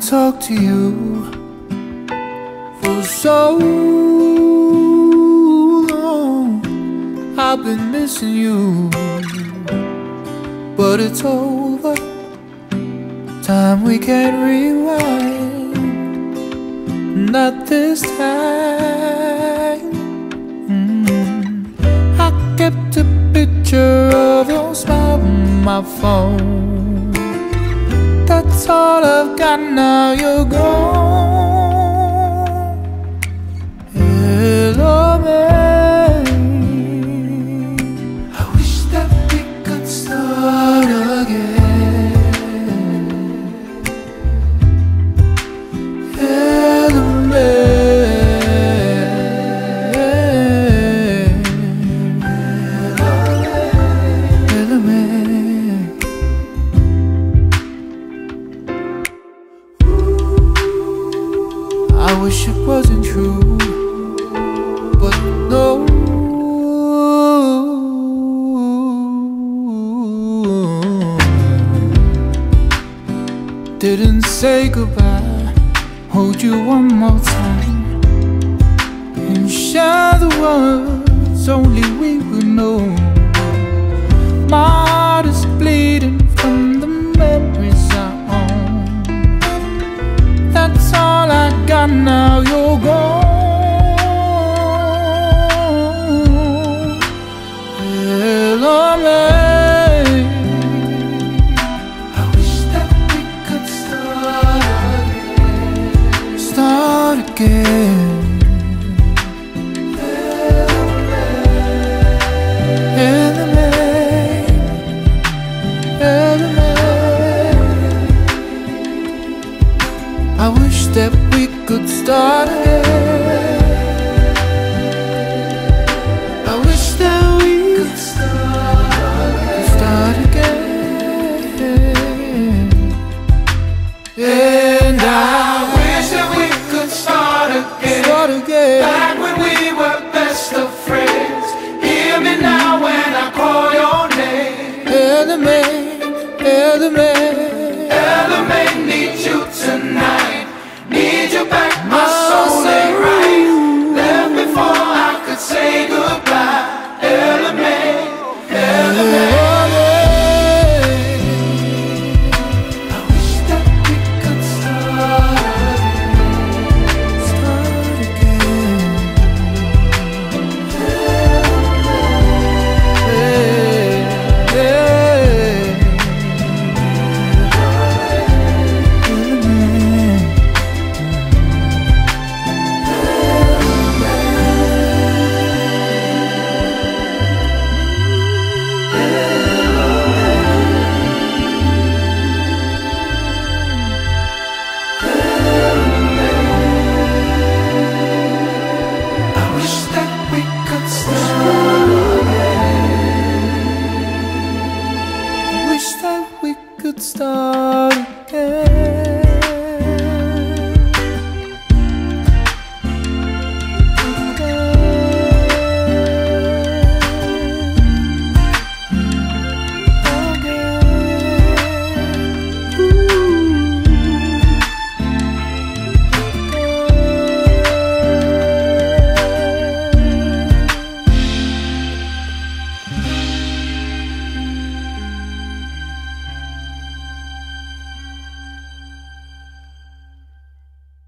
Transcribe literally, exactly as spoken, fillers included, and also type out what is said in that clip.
talk to you for so long. I've been missing you, but it's over. Time we can't rewind, not this time. mm. I kept a picture of your smile on my phone. That's all I've got now, you're gone. Alamein, I wish that we could start again. Alamein, Alamein. I wish it wasn't true, but no. Didn't say goodbye, hold you one more time, and share the words only we would know. My heart is bleeding from the memories I own. That's all I got now, you're